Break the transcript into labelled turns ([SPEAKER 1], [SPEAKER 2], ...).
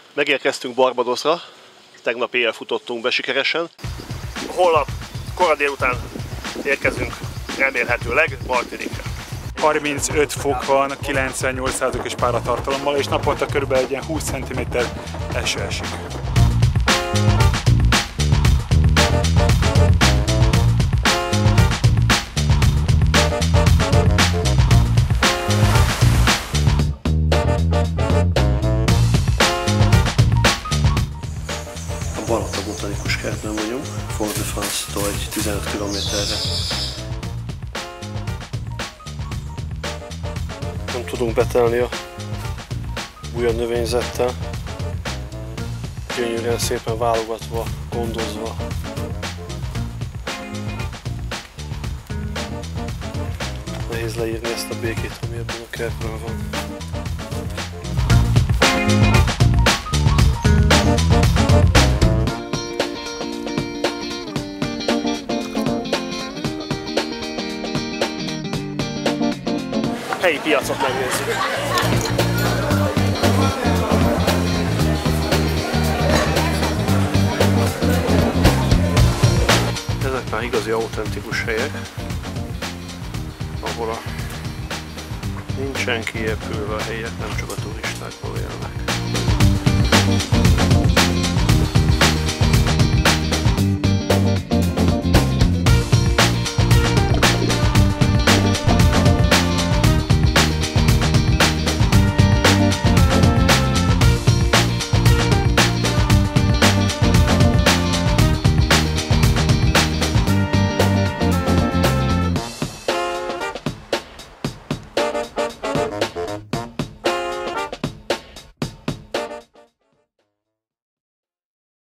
[SPEAKER 1] Megérkeztünk Barbadosra, tegnap éjjel futottunk be sikeresen. Holnap kora délután érkezünk remélhetőleg Martinikre.
[SPEAKER 2] 35 fok van, 98%-os páratartalommal, és naponta körülbelül egy ilyen 20 cm eső esik.
[SPEAKER 1] A Balata botanikus kertben vagyunk, Fort-de-France-tól egy 15 km-re. Nem tudunk betelni a újabb növényzettel, gyönyörűen szépen válogatva, gondozva. Nehéz leírni ezt a békét, ami ebben a kertben van. Helyi piacot megnézzük. Ezek már igazi autentikus helyek, ahol nincsen kiépülve a helyek, nem csak a turistákból élnek.